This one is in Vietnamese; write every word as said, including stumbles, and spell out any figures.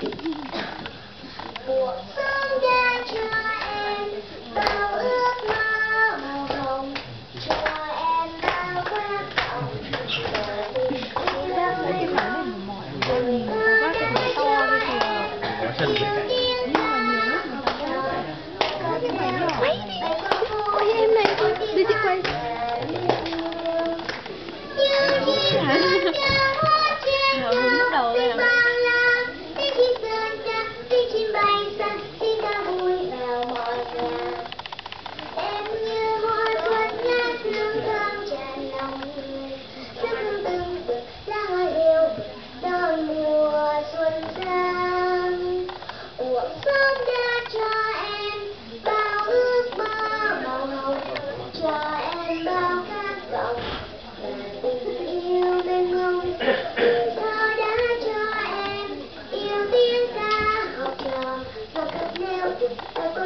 Mùa xuân đã cho em bao ước mơ màu hồng, cho em bao khát vọng đời tình yêu đâu hay không. Đừng có để cho em yêu tiếng ta học trò. Có thể quay quay em này, đi chị quay. Lúc đầu đây là em như hoa xuân ngát hương thơm tràn lòng người, nước hương từng bừng lá hoa liễu đón mùa xuân sang. Cuộc sống đã cho em bao ước mơ màu hồng, cho em bao khát vọng và tình yêu mênh mông. Tuổi thơ đã cho em yêu tiếng ca học trò và cất nêu tình ta.